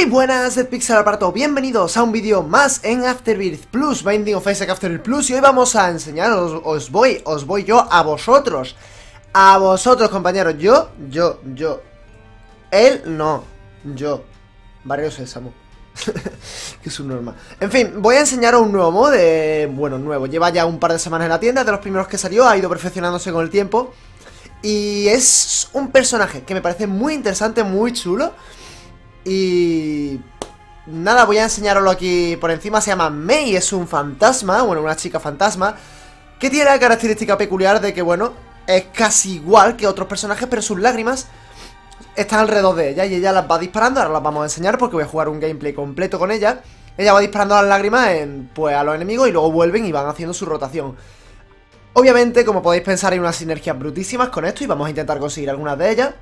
Muy buenas de Pixel Aparato, bienvenidos a un vídeo más en Afterbirth Plus, Binding of Isaac Afterbirth Plus. Y hoy vamos a enseñaros, os voy yo a vosotros, compañeros. Él no, yo, Barrio Sésamo. Que es un normal. En fin, voy a enseñaros un nuevo modo bueno, nuevo, lleva ya un par de semanas en la tienda, de los primeros que salió, ha ido perfeccionándose con el tiempo. Y es un personaje que me parece muy interesante, muy chulo. Y nada, voy a enseñaroslo aquí por encima. Se llama Mei, es un fantasma, bueno, una chica fantasma, que tiene la característica peculiar de que, bueno, es casi igual que otros personajes, pero sus lágrimas están alrededor de ella y ella las va disparando. Ahora las vamos a enseñar porque voy a jugar un gameplay completo con ella. Ella va disparando las lágrimas pues a los enemigos y luego vuelven y van haciendo su rotación. Obviamente, como podéis pensar, hay unas sinergias brutísimas con esto y vamos a intentar conseguir algunas de ellas.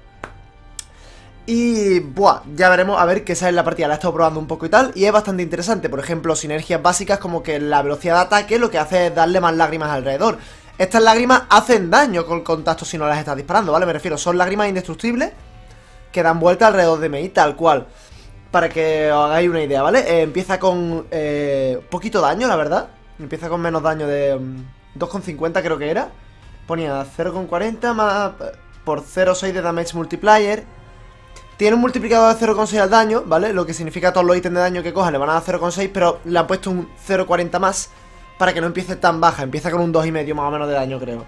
Y, buah, ya veremos a ver qué sale en la partida. La he estado probando un poco y tal, y es bastante interesante. Por ejemplo, sinergias básicas como que la velocidad de ataque lo que hace es darle más lágrimas alrededor. Estas lágrimas hacen daño con contacto si no las estás disparando, ¿vale? Me refiero, son lágrimas indestructibles que dan vuelta alrededor de Mei, tal cual. Para que os hagáis una idea, ¿vale? Empieza con poquito daño, la verdad. Empieza con menos daño de 2,50 creo que era. Ponía 0,40 más por 0,6 de damage multiplier. Tiene un multiplicador de 0,6 al daño, ¿vale? Lo que significa que todos los ítems de daño que coja le van a dar 0,6, pero le han puesto un 0,40 más para que no empiece tan baja. Empieza con un 2,5 más o menos de daño, creo.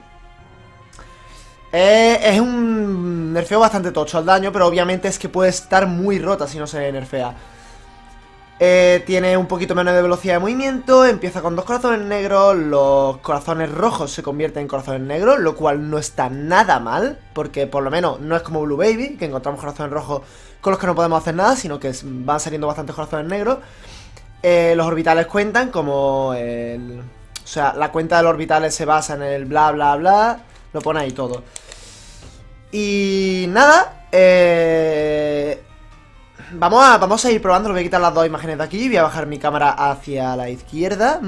Es un nerfeo bastante tocho al daño, pero obviamente es que puede estar muy rota si no se nerfea. Tiene un poquito menos de velocidad de movimiento. Empieza con 2 corazones negros. Los corazones rojos se convierten en corazones negros, lo cual no está nada mal, porque por lo menos no es como Blue Baby, que encontramos corazones rojos con los que no podemos hacer nada, sino que van saliendo bastantes corazones negros. Los orbitales cuentan como o sea, la cuenta de los orbitales se basa en el bla bla bla. Lo pone ahí todo. Y nada, Vamos a ir probando. Voy a quitar las dos imágenes de aquí. Voy a bajar mi cámara hacia la izquierda.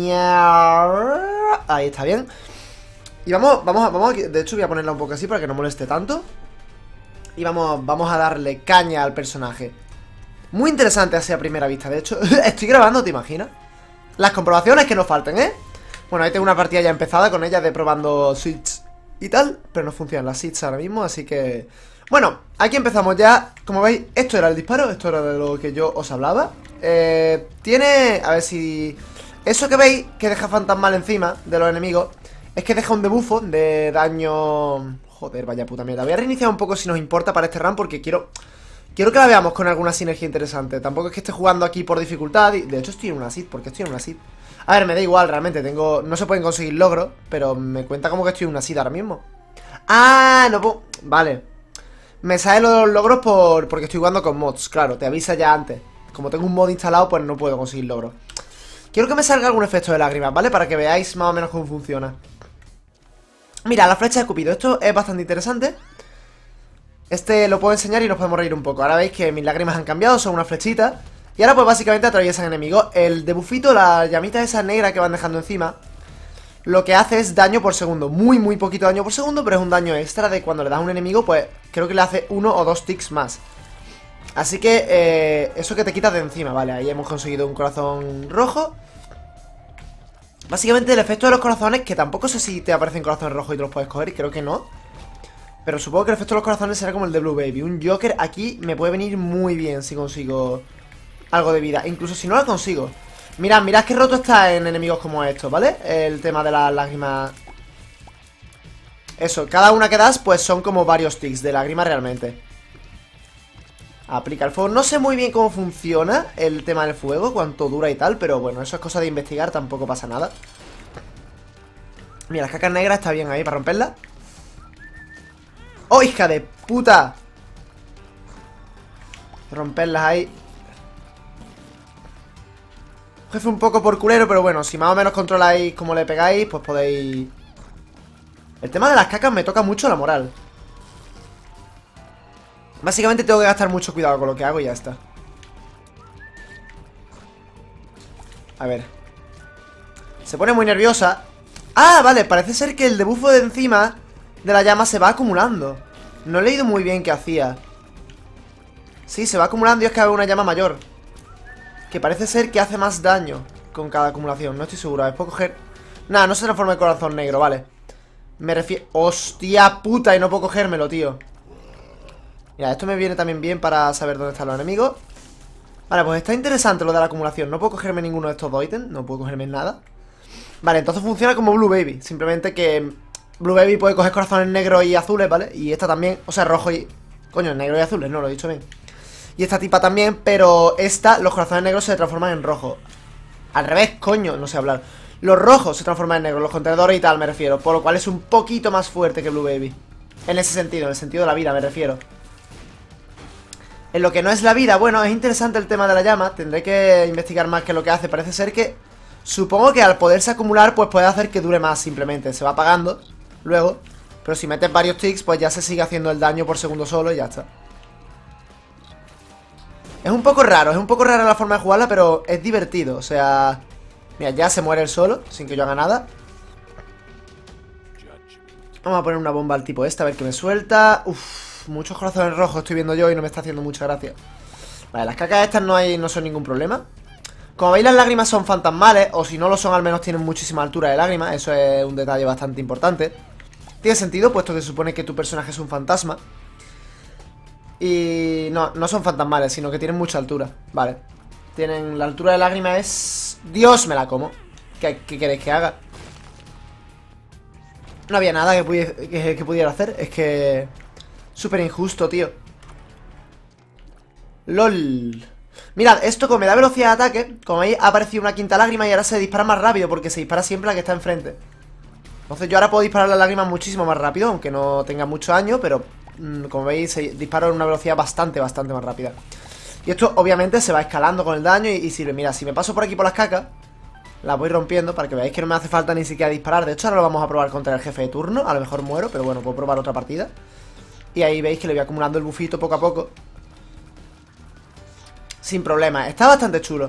Ahí está bien. Y vamos, de hecho voy a ponerla un poco así para que no moleste tanto. Y vamos a darle caña al personaje. Muy interesante así a primera vista. De hecho, estoy grabando, ¿te imaginas? Las comprobaciones que nos falten, ¿eh? Bueno, ahí tengo una partida ya empezada con ella de probando switch y tal, pero no funcionan las seeds ahora mismo, así que... Bueno, aquí empezamos ya. Como veis, esto era el disparo. Esto era de lo que yo os hablaba. Tiene... A ver si... Eso que veis, que deja fantasmal encima de los enemigos, es que deja un debuffo de daño... Joder, vaya puta mierda. Voy a reiniciar un poco si nos importa para este run, porque quiero que la veamos con alguna sinergia interesante. Tampoco es que esté jugando aquí por dificultad. De hecho estoy en una seed. ¿Por qué estoy en una seed? A ver, me da igual, realmente. No se pueden conseguir logros, pero me cuenta como que estoy en una seed ahora mismo. Ah, no puedo... Vale. Me sale los logros porque estoy jugando con mods, claro, te avisa ya antes. Como tengo un mod instalado, pues no puedo conseguir logros. Quiero que me salga algún efecto de lágrimas, ¿vale? Para que veáis más o menos cómo funciona. Mira, la flecha de Cupido, esto es bastante interesante. Este lo puedo enseñar y nos podemos reír un poco. Ahora veis que mis lágrimas han cambiado, son una flechita. Y ahora pues básicamente atraviesan enemigos. El debuffito, la llamita esa negra que van dejando encima, lo que hace es daño por segundo. Muy, muy poquito daño por segundo, pero es un daño extra de cuando le das a un enemigo, pues creo que le hace 1 o 2 ticks más. Así que eso que te quitas de encima, vale, ahí hemos conseguido un corazón rojo. Básicamente el efecto de los corazones, que tampoco sé si te aparecen corazones rojos y te los puedes coger, creo que no. Pero supongo que el efecto de los corazones será como el de Blue Baby. Un Joker aquí me puede venir muy bien si consigo algo de vida, incluso si no lo consigo. Mirad qué roto está en enemigos como estos, ¿vale? El tema de las lágrimas. Eso, cada una que das pues son como varios ticks de lágrimas realmente. Aplica el fuego. No sé muy bien cómo funciona el tema del fuego, cuánto dura y tal, pero bueno, eso es cosa de investigar, tampoco pasa nada. Mira, las cacas negras está bien ahí para romperlas. ¡Oh, hija de puta! Romperlas ahí. Jefe un poco por culero, pero bueno, si más o menos controláis cómo le pegáis, pues podéis... El tema de las cacas me toca mucho la moral. Básicamente tengo que gastar mucho cuidado con lo que hago y ya está. A ver. Se pone muy nerviosa. Ah, vale, parece ser que el debuffo de encima de la llama se va acumulando. No he leído muy bien qué hacía. Sí, se va acumulando y es cada vez una llama mayor. Que parece ser que hace más daño con cada acumulación. No estoy seguro. Después coger... Nada, no se transforma en corazón negro, vale. Me refiero... ¡Hostia puta! Y no puedo cogérmelo, tío. Mira, esto me viene también bien para saber dónde están los enemigos. Vale, pues está interesante lo de la acumulación. No puedo cogerme ninguno de estos dos ítems. No puedo cogerme nada. Vale, entonces funciona como Blue Baby. Simplemente que Blue Baby puede coger corazones negros y azules, ¿vale? Y esta también, o sea, rojo y... Coño, negro y azules, no, lo he dicho bien. Y esta tipa también, pero esta, los corazones negros se transforman en rojo. Al revés, coño, no sé hablar. Los rojos se transforman en negros, los contenedores y tal, me refiero. Por lo cual es un poquito más fuerte que Blue Baby. En ese sentido, en el sentido de la vida, me refiero. En lo que no es la vida, bueno, es interesante el tema de la llama. Tendré que investigar más qué es lo que hace. Parece ser que... Supongo que al poderse acumular, pues puede hacer que dure más simplemente. Se va apagando luego. Pero si metes varios ticks, pues ya se sigue haciendo el daño por segundo solo y ya está. Es un poco rara la forma de jugarla, pero es divertido. O sea... Mira, ya se muere él solo, sin que yo haga nada. Vamos a poner una bomba al tipo este, a ver qué me suelta. Uff, muchos corazones rojos estoy viendo yo y no me está haciendo mucha gracia. Vale, las cacas estas no son ningún problema. Como veis, las lágrimas son fantasmales, o si no lo son, al menos tienen muchísima altura de lágrimas. Eso es un detalle bastante importante. Tiene sentido, puesto que se supone que tu personaje es un fantasma. Y no son fantasmales, sino que tienen mucha altura. Vale. Tienen, la altura de lágrima es... Dios, me la como. ¿Qué queréis que haga? No había nada que pudiera hacer. Es que... Súper injusto, tío. LOL. Mirad, esto como me da velocidad de ataque, como veis ha aparecido una quinta lágrima y ahora se dispara más rápido porque se dispara siempre la que está enfrente. Entonces yo ahora puedo disparar las lágrimas muchísimo más rápido, aunque no tenga mucho daño, pero como veis se dispara a una velocidad bastante más rápida. Y esto obviamente se va escalando con el daño y sirve. Mira, si me paso por aquí por las cacas, las voy rompiendo para que veáis que no me hace falta ni siquiera disparar. De hecho ahora lo vamos a probar contra el jefe de turno. A lo mejor muero, pero bueno, puedo probar otra partida. Y ahí veis que le voy acumulando el bufito poco a poco. Sin problema, está bastante chulo.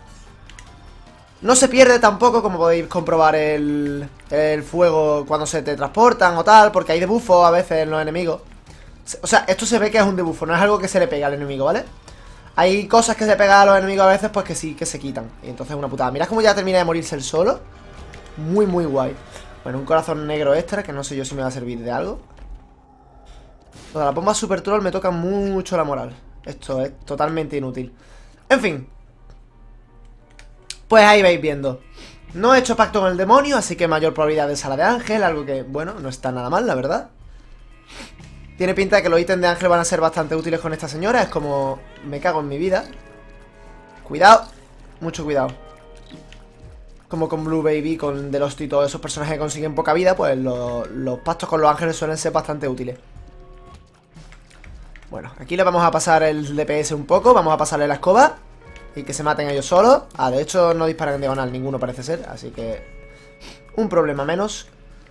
No se pierde tampoco, como podéis comprobar, el fuego cuando se te transportan o tal, porque hay debuffos a veces en los enemigos. O sea, esto se ve que es un debuffo, no es algo que se le pega al enemigo, ¿vale? Hay cosas que se pegan a los enemigos a veces, pues que sí, que se quitan. Y entonces es una putada. Mirad cómo ya termina de morirse el solo. Muy guay. Bueno, un corazón negro extra, que no sé yo si me va a servir de algo. Lo de la bomba super troll me toca mucho la moral. Esto es totalmente inútil. En fin. Pues ahí vais viendo. No he hecho pacto con el demonio, así que mayor probabilidad de sala de ángel. Algo que, bueno, no está nada mal, la verdad. Tiene pinta de que los ítems de ángel van a ser bastante útiles con esta señora. Es como... Me cago en mi vida. Cuidado. Mucho cuidado. Como con Blue Baby, con The Lost y todos esos personajes que consiguen poca vida, pues los pactos con los ángeles suelen ser bastante útiles. Bueno, aquí le vamos a pasar el DPS un poco. Vamos a pasarle la escoba y que se maten ellos solos. Ah, de hecho no disparan en diagonal ninguno, parece ser. Así que... un problema menos.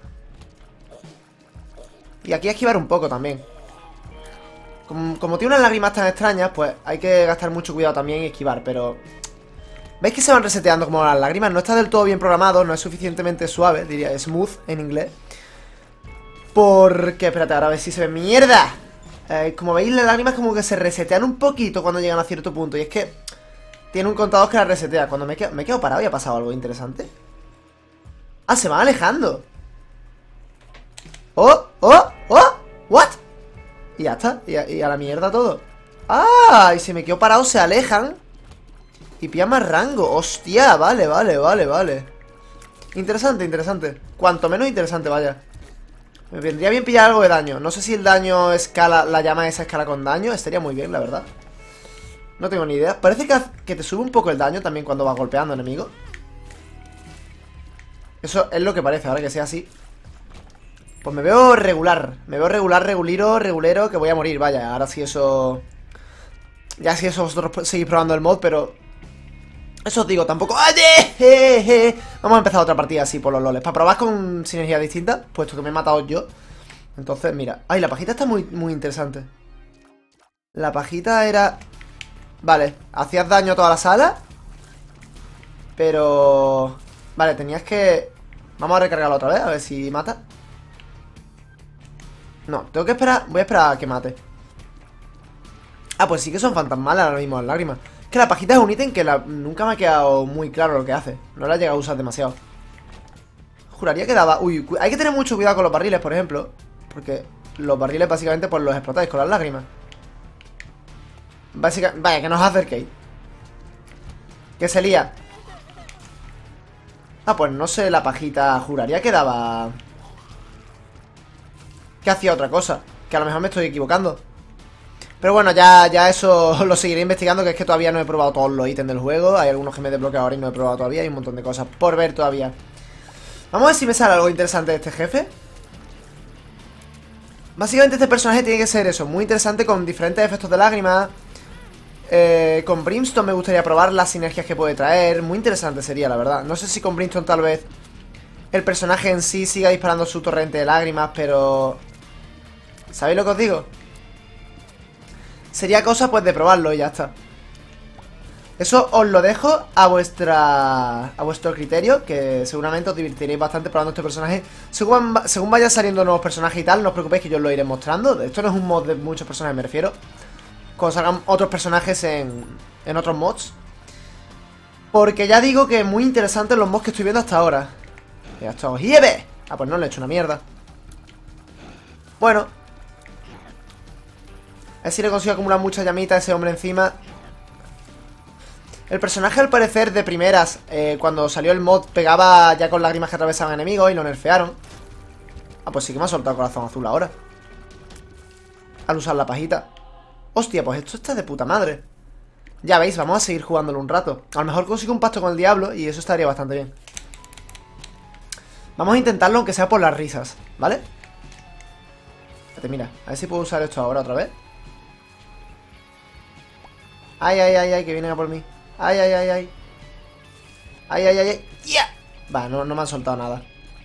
Y aquí esquivar un poco también. Como tiene unas lágrimas tan extrañas, pues hay que gastar mucho cuidado también y esquivar. Pero... ¿veis que se van reseteando como las lágrimas? No está del todo bien programado, no es suficientemente suave, diría smooth en inglés. Porque... espérate, ahora a ver si se ve. ¡Mierda! Como veis, las lágrimas como que se resetean un poquito cuando llegan a cierto punto. Y es que tiene un contador que las resetea. Cuando me he quedado parado y ha pasado algo interesante. Ah, se van alejando. ¡Oh! ¿What? Y ya está, y a la mierda todo. ¡Ah! Y si me quedo parado se alejan y pillan más rango. ¡Hostia! Vale. Interesante. Cuanto menos interesante, vaya. Me vendría bien pillar algo de daño. No sé si el daño escala, la llama esa escala con daño. Estaría muy bien, la verdad. No tengo ni idea. Parece que te sube un poco el daño también cuando vas golpeando enemigos. Eso es lo que parece, ahora que sea así. Pues me veo regular. Me veo regulero, que voy a morir, vaya. Ahora sí eso... ya si eso vosotros seguís probando el mod, pero... eso os digo, tampoco... ¡ay! Vamos a empezar otra partida así por los loles. Para probar con sinergia distinta, puesto que me he matado yo. Entonces, mira. Ay, la pajita está muy interesante. La pajita era... vale, hacías daño a toda la sala. Pero... vale, tenías que... vamos a recargarlo otra vez, a ver si mata. No, tengo que esperar. Voy a esperar a que mate. Ah, pues sí que son fantasmales ahora mismo las lágrimas. Que la pajita es un ítem que nunca me ha quedado muy claro lo que hace. No la he llegado a usar demasiado. Juraría que daba... Uy, hay que tener mucho cuidado con los barriles, por ejemplo. Porque los barriles básicamente pues los explotáis con las lágrimas. Básicamente... Vaya, que no os acerquéis. Que se lía. Ah, pues no sé, la pajita. Juraría que daba... Que hacía otra cosa. Que a lo mejor me estoy equivocando. Pero bueno, ya eso lo seguiré investigando. Que es que todavía no he probado todos los ítems del juego. Hay algunos que me he desbloqueado ahora y no he probado todavía. Hay un montón de cosas por ver todavía. Vamos a ver si me sale algo interesante de este jefe. Básicamente este personaje tiene que ser eso, muy interesante, con diferentes efectos de lágrimas. Con Brimstone me gustaría probar las sinergias que puede traer. Muy interesante sería, la verdad. No sé si con Brimstone tal vez el personaje en sí siga disparando su torrente de lágrimas, pero... ¿sabéis lo que os digo? Sería cosa pues de probarlo y ya está. Eso os lo dejo a vuestro criterio, que seguramente os divertiréis bastante probando este personaje. Según vaya saliendo nuevos personajes y tal, no os preocupéis que yo os lo iré mostrando. Esto no es un mod de muchos personajes, me refiero. Cuando salgan otros personajes en otros mods. Porque ya digo que muy interesantes los mods que estoy viendo hasta ahora. Ya está, ¡hieve! Ah, pues no, le he hecho una mierda. Bueno. A ver si le consigo acumular mucha llamita a ese hombre encima. El personaje al parecer de primeras, cuando salió el mod, pegaba ya con lágrimas que atravesaban enemigos y lo nerfearon. Ah, pues sí que me ha soltado corazón azul ahora. Al usar la pajita. Hostia, pues esto está de puta madre. Ya veis, vamos a seguir jugándolo un rato. A lo mejor consigo un pacto con el diablo y eso estaría bastante bien. Vamos a intentarlo aunque sea por las risas, ¿vale? Fíjate, mira, a ver si puedo usar esto ahora otra vez. Ay, ay, ay, ay, que vienen a por mí. Ay, ay, ay, ay. Ay, ay, ay, ay. ¡Yeah! Va, no me han soltado nada.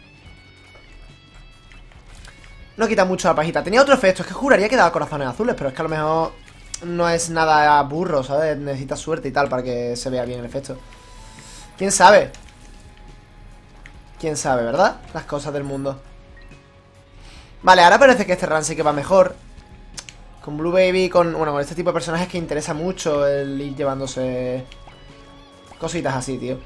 No quita mucho la pajita. Tenía otro efecto, es que juraría que daba corazones azules, pero es que a lo mejor no es nada burro, ¿sabes? Necesitas suerte y tal para que se vea bien el efecto. ¿Quién sabe? ¿Quién sabe, verdad? Las cosas del mundo. Vale, ahora parece que este run sí que va mejor. Con Blue Baby, bueno, con este tipo de personajes que interesa mucho el ir llevándose cositas así, tío.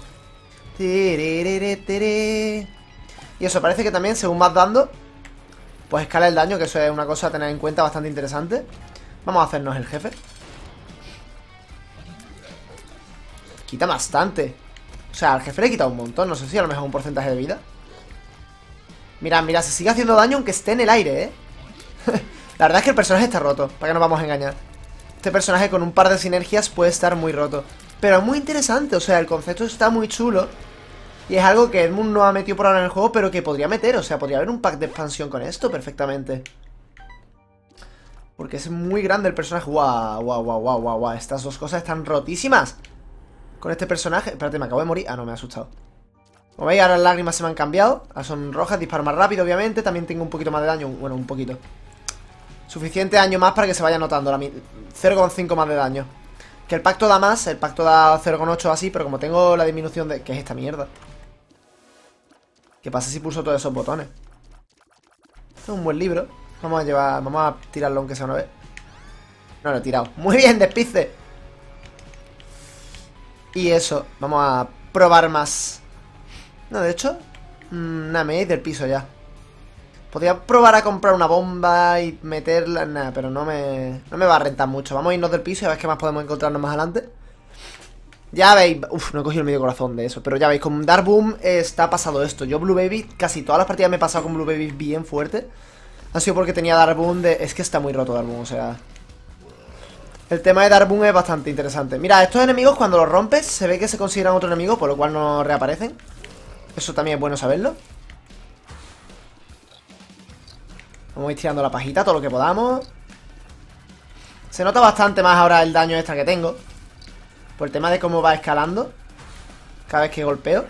Y eso, parece que también, según vas dando, pues escala el daño, que eso es una cosa a tener en cuenta bastante interesante. Vamos a hacernos el jefe. Quita bastante. O sea, al jefe le quita un montón. No sé si a lo mejor un porcentaje de vida. Mira, mira, se sigue haciendo daño aunque esté en el aire, ¿eh? La verdad es que el personaje está roto, para que no vamos a engañar. Este personaje con un par de sinergias puede estar muy roto. Pero es muy interesante, o sea, el concepto está muy chulo. Y es algo que Edmund no ha metido por ahora en el juego, pero que podría meter. O sea, podría haber un pack de expansión con esto perfectamente. Porque es muy grande el personaje. Guau, guau, guau, guau, guau, guau. Estas dos cosas están rotísimas con este personaje. Espérate, me acabo de morir. Ah, no, me ha asustado. Como veis, ahora las lágrimas se me han cambiado. Ahora son rojas, disparo más rápido, obviamente. También tengo un poquito más de daño. Bueno, un poquito. Suficiente daño más para que se vaya notando. 0,5 más de daño. Que el pacto da más. El pacto da 0,8 así. Pero como tengo la disminución de... ¿Qué es esta mierda? ¿Qué pasa si pulso todos esos botones? Esto es un buen libro. Vamos a tirarlo aunque sea una vez. No lo he tirado. Muy bien, despiste. Y eso, vamos a probar más. No, de hecho, nada, me voy del piso ya. Podría probar a comprar una bomba y meterla. Nada, pero no me va a rentar mucho. Vamos a irnos del piso y a ver qué más podemos encontrarnos más adelante. Ya veis, uff, no he cogido el medio corazón de eso. Pero ya veis, con Dark Boom está pasado esto. Yo Blue Baby, casi todas las partidas me he pasado con Blue Baby bien fuerte. Ha sido porque tenía Dark Boom de... Es que está muy roto Dark Boom, o sea... El tema de Dark Boom es bastante interesante. Mira, estos enemigos cuando los rompes se ve que se consideran otro enemigo, por lo cual no reaparecen. Eso también es bueno saberlo. Vamos a ir tirando la pajita todo lo que podamos. Se nota bastante más ahora el daño extra que tengo. Por el tema de cómo va escalando cada vez que golpeo.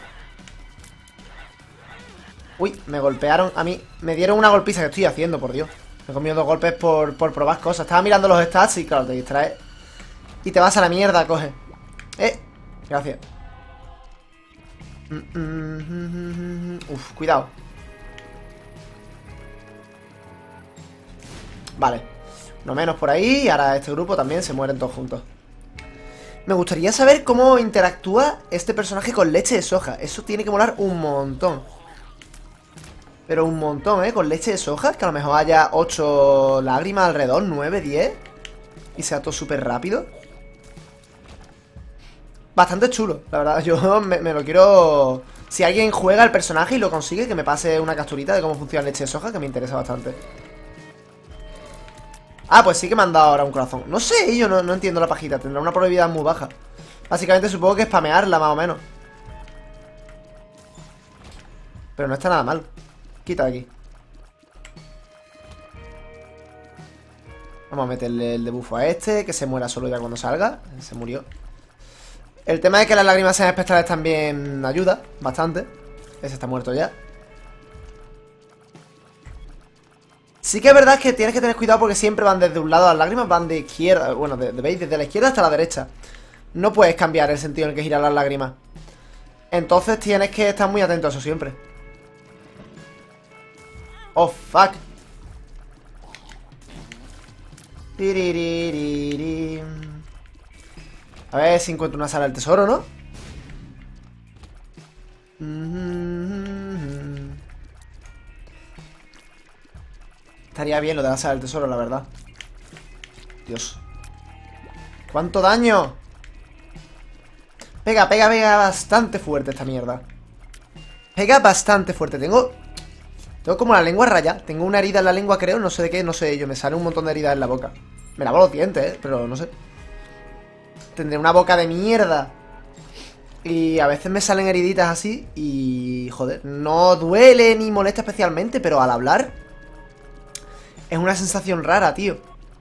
Uy, me golpearon a mí. Me dieron una golpiza que estoy haciendo, por Dios. Me he comido 2 golpes por probar cosas. Estaba mirando los stats y claro, te distraes. Y te vas a la mierda, coge. Gracias. Uf, cuidado. Vale. No menos por ahí. Y ahora este grupo también se mueren todos juntos. Me gustaría saber cómo interactúa este personaje con leche de soja. Eso tiene que molar un montón. Pero un montón, con leche de soja. Que a lo mejor haya 8 lágrimas alrededor, 9, 10. Y sea todo súper rápido. Bastante chulo, la verdad. Yo me lo quiero... Si alguien juega el personaje y lo consigue, que me pase una capturita de cómo funciona leche de soja, que me interesa bastante. Ah, pues sí que me han dado ahora un corazón. No sé, yo no entiendo la pajita. Tendrá una probabilidad muy baja. Básicamente supongo que es spamearla, más o menos. Pero no está nada mal. Quita de aquí. Vamos a meterle el debuffo a este, que se muera solo ya cuando salga. Se murió. El tema de que las lágrimas sean espectrales también ayuda bastante. Ese está muerto ya. Sí que es verdad que tienes que tener cuidado porque siempre van desde un lado. Las lágrimas van de izquierda. Bueno, veis, desde la izquierda hasta la derecha. No puedes cambiar el sentido en el que giran las lágrimas. Entonces tienes que estar muy atento a eso siempre. Oh, fuck. A ver si encuentro una sala del tesoro, ¿no? Estaría bien lo de la sala del tesoro, la verdad. Dios. ¿Cuánto daño? Pega bastante fuerte esta mierda. Pega bastante fuerte. Tengo como la lengua raya. Tengo una herida en la lengua, creo. No sé de qué, no sé yo. Me sale un montón de heridas en la boca. Me lavo los dientes, pero no sé. Tendré una boca de mierda. Y a veces me salen heriditas así. Y, joder, no duele ni molesta especialmente, pero al hablar es una sensación rara, tío.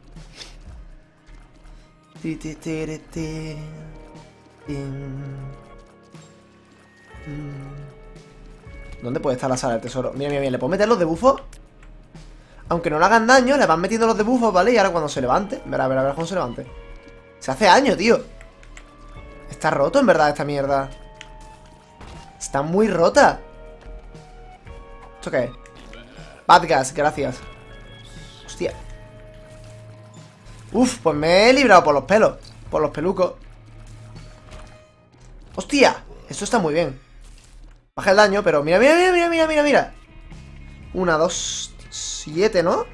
¿Dónde puede estar la sala del tesoro? Mira, ¿le puedo meter los debuffos? Aunque no le hagan daño, le van metiendo los debuffos, ¿vale? Y ahora cuando se levante, verá cuando se levante. Se hace daño, tío. Está roto, en verdad, esta mierda. Está muy rota. ¿Esto qué es? Badgas, gracias. Hostia. Uf, pues me he librado por los pelos. Por los pelucos. Hostia, eso está muy bien. Baja el daño, pero mira. 1, 2, 7, ¿no?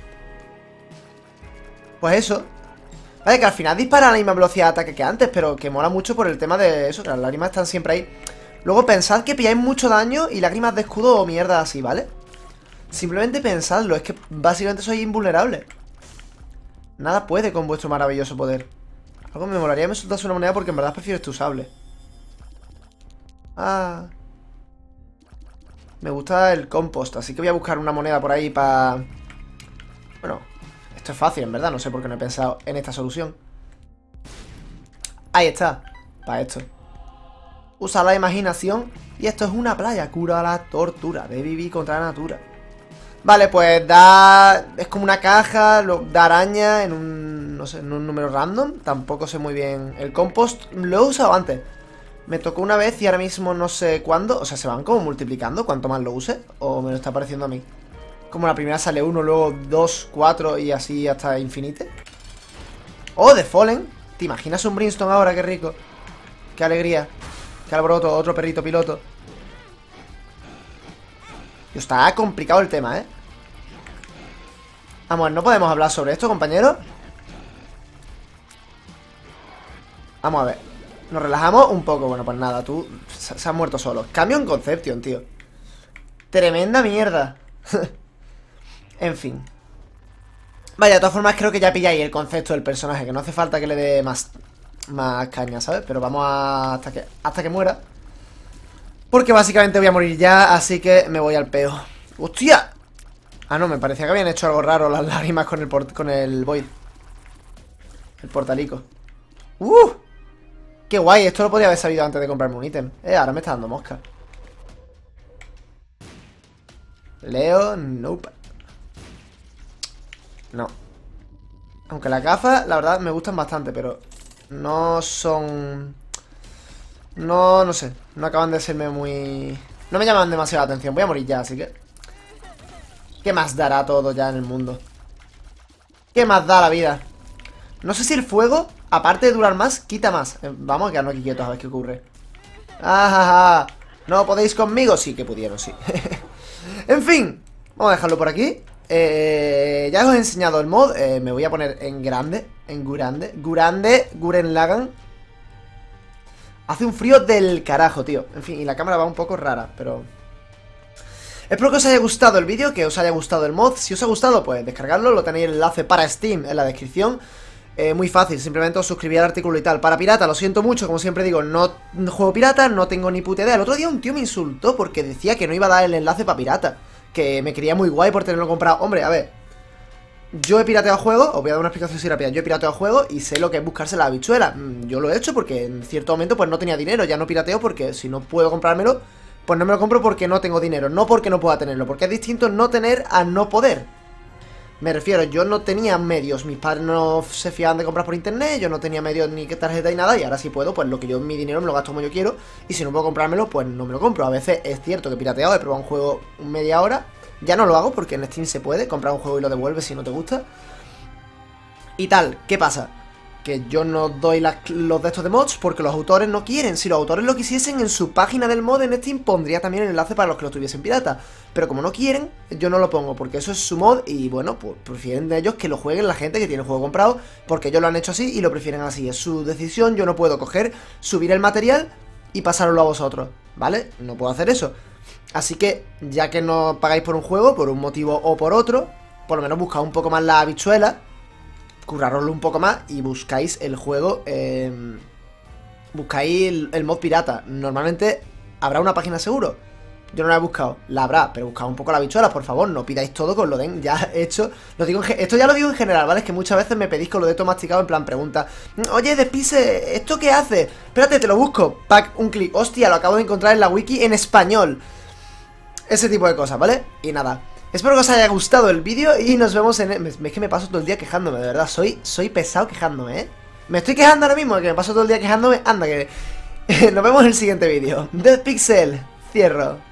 Pues eso. Vale, que al final dispara a la misma velocidad de ataque que antes, pero que mola mucho por el tema de eso, que las lágrimas están siempre ahí. Luego pensad que pilláis mucho daño y lágrimas de escudo o mierda así, ¿vale? Simplemente pensadlo, es que básicamente sois invulnerables. Nada puede con vuestro maravilloso poder. Algo me molaría que me soltase una moneda porque en verdad prefiero este usable. Ah. Me gusta el compost, así que voy a buscar una moneda por ahí para... Bueno, esto es fácil, en verdad. No sé por qué no he pensado en esta solución. Ahí está. Para esto. Usa la imaginación. Y esto es una playa. Cura la tortura. De vivir contra la natura. Vale, pues da... Es como una caja. Da araña en un... No sé, en un número random. Tampoco sé muy bien. El compost lo he usado antes. Me tocó una vez y ahora mismo no sé cuándo. O sea, se van como multiplicando cuanto más lo use. O me lo está pareciendo a mí. Como la primera sale 1, luego 2, 4 y así hasta infinite. Oh, The Fallen. ¿Te imaginas un Brimstone ahora? Qué rico. Qué alegría. Qué alboroto, otro perrito piloto. Y está complicado el tema, ¿eh? Vamos, no podemos hablar sobre esto, compañeros. Vamos a ver. Nos relajamos un poco. Bueno, pues nada, tú se has muerto solo. Cambio en Conception, tío. Tremenda mierda. En fin. Vaya, de todas formas creo que ya pilláis el concepto del personaje. Que no hace falta que le dé más caña, ¿sabes? Pero vamos a... hasta que muera. Porque básicamente voy a morir ya. Así que me voy al peo. ¡Hostia! Ah, no, me parecía que habían hecho algo raro las lágrimas con el Void. El portalico. ¡Qué guay! Esto lo podría haber sabido antes de comprarme un ítem. Ahora me está dando mosca. Leo, nope. No. Aunque las gafas, la verdad, me gustan bastante, pero no son... No sé. No acaban de serme muy... No me llaman demasiado la atención. Voy a morir ya, así que... ¿Qué más dará todo ya en el mundo? ¿Qué más da la vida? No sé si el fuego, aparte de durar más, quita más. Vamos a quedarnos aquí quietos a ver qué ocurre. ¡Ajaja! ¿No podéis conmigo? Sí que pudieron, sí. En fin, vamos a dejarlo por aquí. Ya os he enseñado el mod. Me voy a poner en grande. En Guren Lagann. Hace un frío del carajo, tío. En fin, y la cámara va un poco rara, pero... Espero que os haya gustado el vídeo, que os haya gustado el mod. Si os ha gustado, pues descargarlo. Lo tenéis el enlace para Steam en la descripción. Muy fácil, simplemente os suscribís al artículo y tal. Para pirata, lo siento mucho, como siempre digo, no juego pirata, no tengo ni puta idea. El otro día un tío me insultó porque decía que no iba a dar el enlace para pirata, que me quería muy guay por tenerlo comprado. Hombre, a ver, yo he pirateado juegos, os voy a dar una explicación así rápida. Yo he pirateado juegos y sé lo que es buscarse la habichuela. Yo lo he hecho porque en cierto momento pues no tenía dinero. Ya no pirateo porque si no puedo comprármelo, pues no me lo compro porque no tengo dinero. No porque no pueda tenerlo, porque es distinto no tener a no poder. Me refiero, yo no tenía medios, mis padres no se fiaban de comprar por internet, yo no tenía medios ni tarjeta ni nada, y ahora sí puedo, pues lo que yo, mi dinero me lo gasto como yo quiero, y si no puedo comprármelo, pues no me lo compro. A veces es cierto que he pirateado, he probado un juego media hora, ya no lo hago porque en Steam se puede comprar un juego y lo devuelves si no te gusta. Y tal, ¿qué pasa? Que yo no doy los de estos de mods porque los autores no quieren. Si los autores lo quisiesen, en su página del mod en Steam pondría también el enlace para los que lo tuviesen pirata. Pero como no quieren, yo no lo pongo porque eso es su mod y bueno, pues prefieren de ellos que lo jueguen la gente que tiene el juego comprado, porque ellos lo han hecho así y lo prefieren así. Es su decisión, yo no puedo coger, subir el material y pasarlo a vosotros, ¿vale? No puedo hacer eso. Así que, ya que no pagáis por un juego, por un motivo o por otro, por lo menos buscad un poco más la habichuela, curraroslo un poco más y buscáis el juego, buscáis el mod pirata. Normalmente habrá una página seguro. Yo no la he buscado, la habrá, pero buscad un poco la habichuela, por favor, no pidáis todo que os lo den ya hecho. Lo digo esto ya lo digo en general, ¿vale? Es que muchas veces me pedís con lo de todo masticado en plan pregunta. Oye, Despise, ¿esto qué hace? Espérate, te lo busco. Pack, un clic. Hostia, lo acabo de encontrar en la wiki en español. Ese tipo de cosas, ¿vale? Y nada, espero que os haya gustado el vídeo y nos vemos en... Es que me paso todo el día quejándome, de verdad. Soy pesado quejándome, ¿eh? Me estoy quejando ahora mismo de que me paso todo el día quejándome. Anda, que... Nos vemos en el siguiente vídeo. Dead Pixel, cierro.